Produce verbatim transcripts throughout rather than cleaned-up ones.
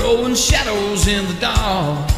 throwing shadows in the dark,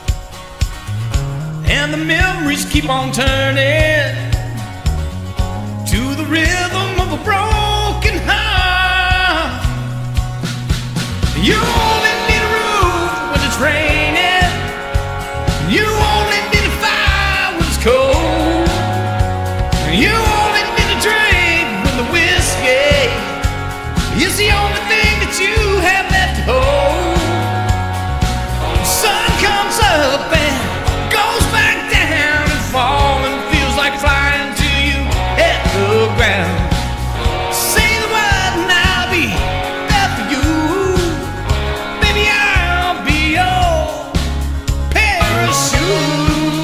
and the memories keep on turning to the rhythm of a broken heart. You only need a roof when it's raining, you only need a fire when it's cold, you only need a drink when the whiskey is the only thing that you have left to hold. The sun comes up and goes back down and falling, feels like flying till you hit the ground. Say the word and I'll be there for you. Baby, I'll be your parachute.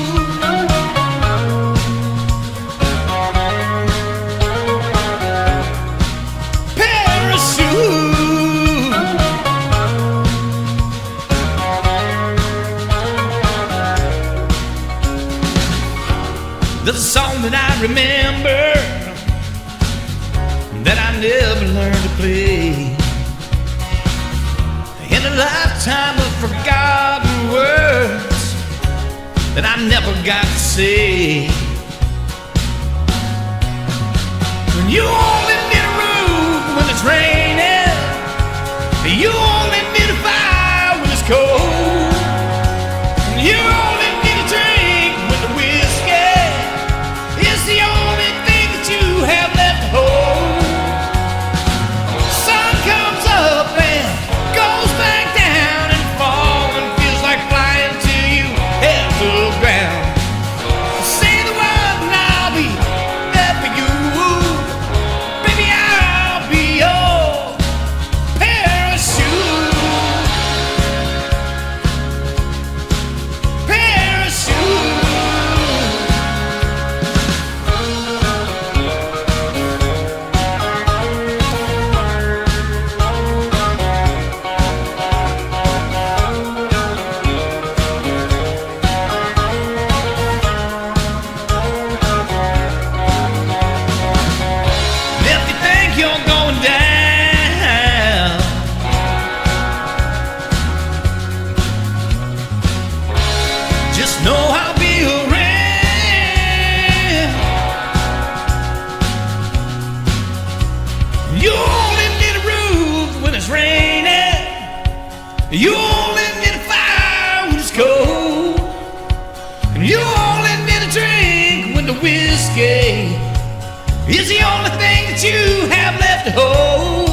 There's a song that I remember that I never learned to play, in a lifetime of forgotten words that I never got to say. When you only need a roof when it's raining, you only need a fire when it's cold, you only need a drink when the whiskey is the only thing that you have left to hold. Sun comes up and goes back down and falling, feels like flying till you hit the ground. Say the word and I'll be there for you. Baby, I'll be your parachute. Parachute. If you think you're going down, just know I'll be around. You only need a roof when it's raining, you only need a fire when it's cold, and you only need a drink when the whiskey is the only thing that you have left to hold.